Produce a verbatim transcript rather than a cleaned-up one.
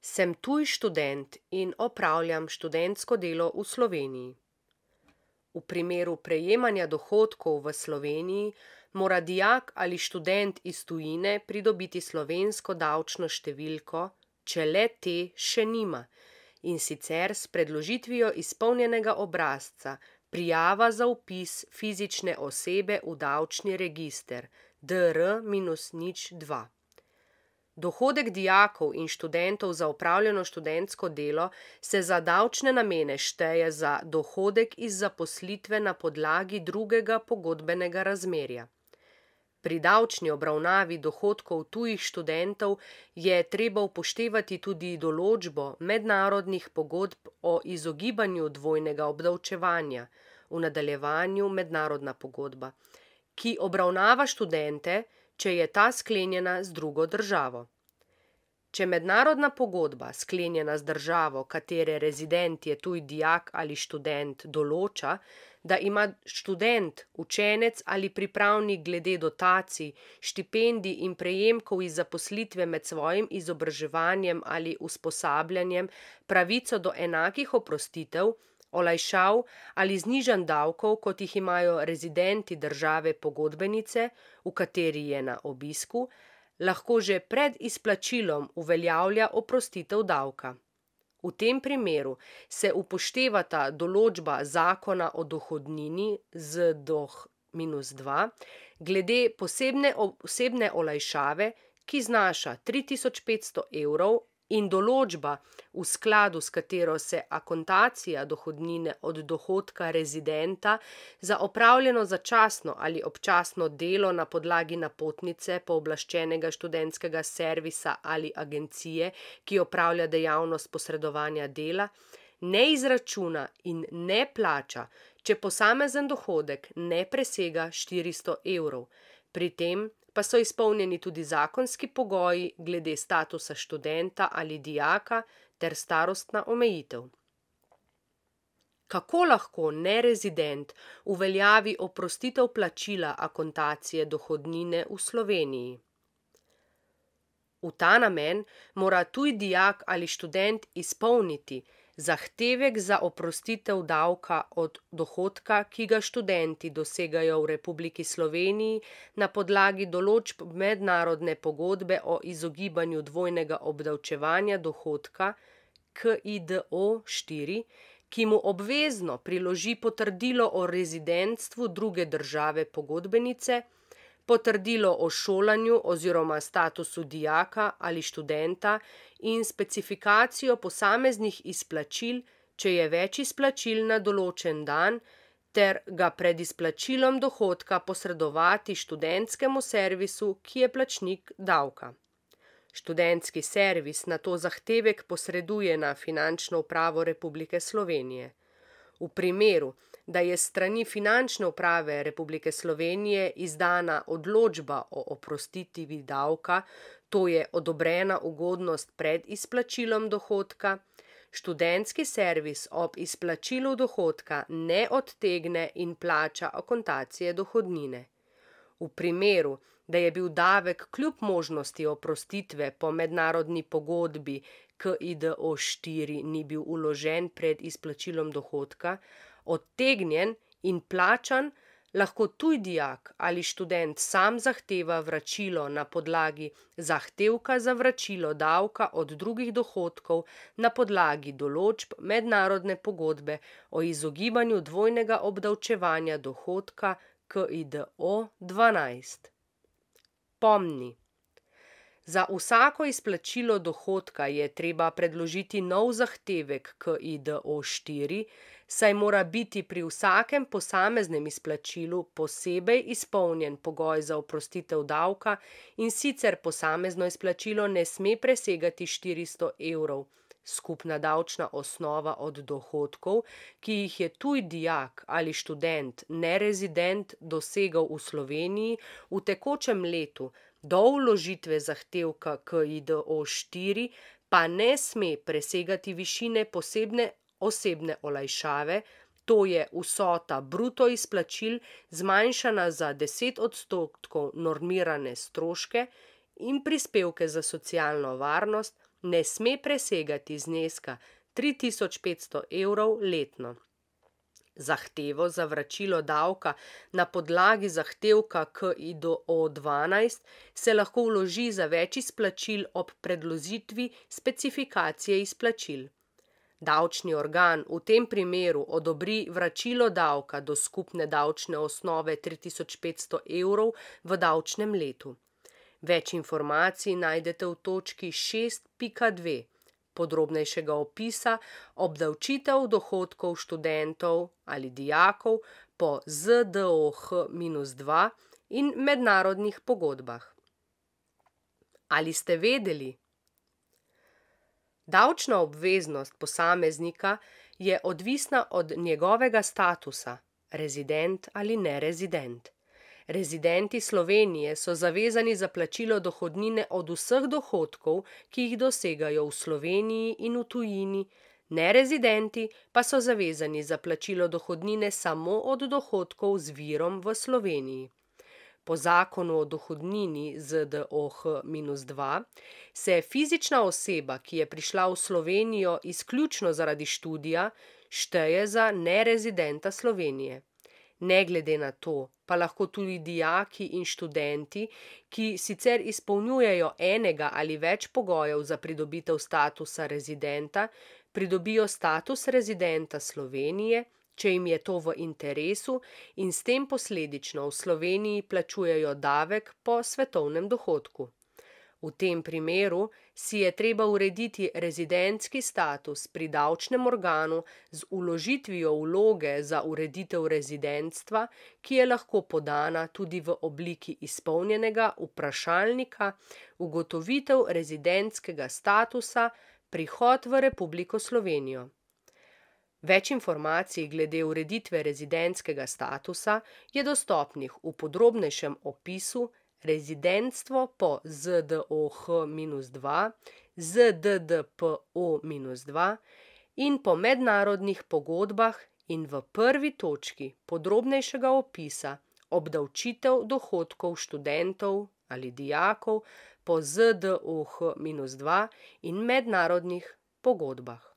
Sem tuj študent in opravljam študentsko delo v Sloveniji. V primeru prejemanja dohodkov v Sloveniji mora dijak ali študent iz tujine pridobiti slovensko davčno številko, če le te še nima, in sicer s predložitvijo izpolnjenega obrazca Prijava za vpis fizične osebe v davčni register D R nič dva. Dohodek dijakov in študentov za opravljeno študentsko delo se za davčne namene šteje za dohodek iz zaposlitve na podlagi drugega pogodbenega razmerja. Pri davčni obravnavi dohodkov tujih študentov je treba upoštevati tudi določbo mednarodnih pogodb o izogibanju dvojnega obdavčevanja, v nadaljevanju mednarodna pogodba, ki obravnava študente, če je ta sklenjena z drugo državo. Če mednarodna pogodba, sklenjena z državo, katere rezident je tuj dijak ali študent, določa, da ima študent, učenec ali pripravnik glede dotacij, štipendij in prejemkov iz zaposlitve med svojim izobraževanjem ali usposabljanjem pravico do enakih oprostitev, olajšav ali znižanj davkov, kot jih imajo rezidenti države pogodbenice, v kateri je na obisku, lahko že pred izplačilom uveljavlja oprostitev davka. V tem primeru se upoštevata določba Zakona o dohodnini Z D O H dva glede posebne osebne olajšave, ki znaša tri tisoč petsto evrov, in določba, v skladu s katero se akontacija dohodnine od dohodka rezidenta za opravljeno začasno ali občasno delo na podlagi napotnice pooblaščenega študentskega servisa ali agencije, ki opravlja dejavnost posredovanja dela, ne izračuna in ne plača, če posamezen dohodek ne presega štiristo evrov. Pri tem pa so izpolnjeni tudi zakonski pogoji glede statusa študenta ali dijaka ter starostna omejitev. Kako lahko nerezident uveljavi oprostitev plačila akontacije dohodnine v Sloveniji? V ta namen mora tuj dijak ali študent izpolniti zahtevek za oprostitev davka od dohodka, ki ga študenti dosegajo v Republiki Sloveniji na podlagi določb mednarodne pogodbe o izogibanju dvojnega obdavčevanja dohodka K I D O štiri, ki mu obvezno priloži potrdilo o rezidentstvu druge države pogodbenice, potrdilo o šolanju oziroma statusu dijaka ali študenta in specifikacijo posameznih izplačil, če je več izplačil na določen dan, ter ga pred izplačilom dohodka posredovati študentskemu servisu, ki je plačnik davka. Študentski servis nato zahtevek posreduje na Finančno upravo Republike Slovenije. V primeru, da je s strani Finančne uprave Republike Slovenije izdana odločba o oprostitvi davka, to je odobrena ugodnost pred izplačilom dohodka, študentski servis ob izplačilu dohodka ne odtegne in plača akontacije dohodnine. V primeru, da je bil davek kljub možnosti oprostitve po mednarodni pogodbi K I D O štiri ni bil vložen pred izplačilom dohodka, odtegnjen in plačan, lahko tuj dijak ali študent sam zahteva vračilo na podlagi zahtevka za vračilo davka od drugih dohodkov na podlagi določb mednarodne pogodbe o izogibanju dvojnega obdavčevanja dohodka K I D O dvanajst. Pomni. Za vsako izplačilo dohodka je treba predložiti nov zahtevek K I D O štiri, saj mora biti pri vsakem posameznem izplačilu posebej izpolnjen pogoj za oprostitev davka, in sicer posamezno izplačilo ne sme presegati štiristo evrov. Skupna davčna osnova od dohodkov, ki jih je tuj dijak ali študent nerezident dosegal v Sloveniji v tekočem letu, do vložitve zahtevka K I D O štiri pa ne sme presegati višine posebne osebne olajšave, to je vsota bruto izplačil zmanjšana za deset odstotkov normirane stroške in prispevke za socialno varnost ne sme presegati zneska tri tisoč petsto evrov letno. Zahtevo za vračilo davka na podlagi zahtevka K I D O dvanajst se lahko vloži za več izplačil ob predložitvi specifikacije izplačil. Davčni organ v tem primeru odobri vračilo davka do skupne davčne osnove tri tisoč petsto evrov v davčnem letu. Več informacij najdete v točki šest pika dve podrobnejšega opisa obdavčitev dohodkov študentov ali dijakov po Z D O H dva in mednarodnih pogodbah. Ali ste vedeli? Davčna obveznost posameznika je odvisna od njegovega statusa, rezident ali nerezident. Rezidenti Slovenije so zavezani za plačilo dohodnine od vseh dohodkov, ki jih dosegajo v Sloveniji in v tujini, nerezidenti pa so zavezani za plačilo dohodnine samo od dohodkov z virom v Sloveniji. Po zakonu o dohodnini Z D O H dva se fizična oseba, ki je prišla v Slovenijo izključno zaradi študija, šteje za nerezidenta Slovenije. Ne glede na to, pa lahko tudi dijaki in študenti, ki sicer izpolnjujejo enega ali več pogojev za pridobitev statusa rezidenta, pridobijo status rezidenta Slovenije, če jim je to v interesu in s tem posledično v Sloveniji plačujejo davek po svetovnem dohodku. V tem primeru si je treba urediti rezidentski status pri davčnem organu z vložitvijo vloge za ureditev rezidentstva, ki je lahko podana tudi v obliki izpolnjenega vprašalnika ugotovitev rezidentskega statusa prihod v Republiko Slovenijo. Več informacij glede ureditve rezidentskega statusa je dostopnih v podrobnejšem opisu Rezidentstvo po Z D O H dva, Z D D P O dva in po mednarodnih pogodbah in v prvi točki podrobnejšega opisa obdavčitev dohodkov študentov ali dijakov po Z D O H dva in mednarodnih pogodbah.